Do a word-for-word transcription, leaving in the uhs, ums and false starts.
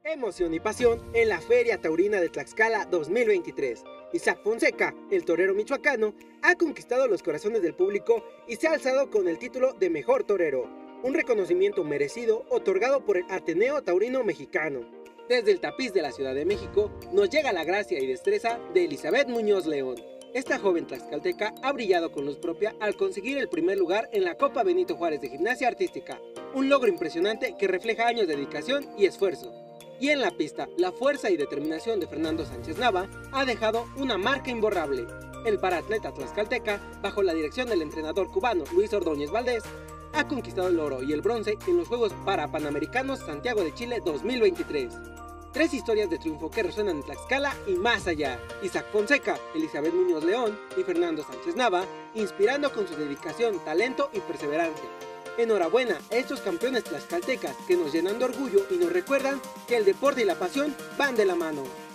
Emoción y pasión en la Feria Taurina de Tlaxcala dos mil veintitrés. Isaac Fonseca, el torero michoacano, ha conquistado los corazones del público y se ha alzado con el título de Mejor Torero, un reconocimiento merecido otorgado por el Ateneo Taurino Mexicano. Desde el tapiz de la Ciudad de México nos llega la gracia y destreza de Elizabeth Muñoz León. Esta joven tlaxcalteca ha brillado con luz propia al conseguir el primer lugar en la Copa Benito Juárez de Gimnasia Artística, un logro impresionante que refleja años de dedicación y esfuerzo. Y en la pista, la fuerza y determinación de Fernando Sánchez Nava ha dejado una marca imborrable. El paraatleta tlaxcalteca, bajo la dirección del entrenador cubano Luis Ordóñez Valdés, ha conquistado el oro y el bronce en los Juegos Parapanamericanos Santiago de Chile dos mil veintitrés. Tres historias de triunfo que resuenan en Tlaxcala y más allá. Isaac Fonseca, Elizabeth Muñoz León y Fernando Sánchez Nava, inspirando con su dedicación, talento y perseverancia. Enhorabuena a estos campeones tlaxcaltecas que nos llenan de orgullo y nos recuerdan que el deporte y la pasión van de la mano.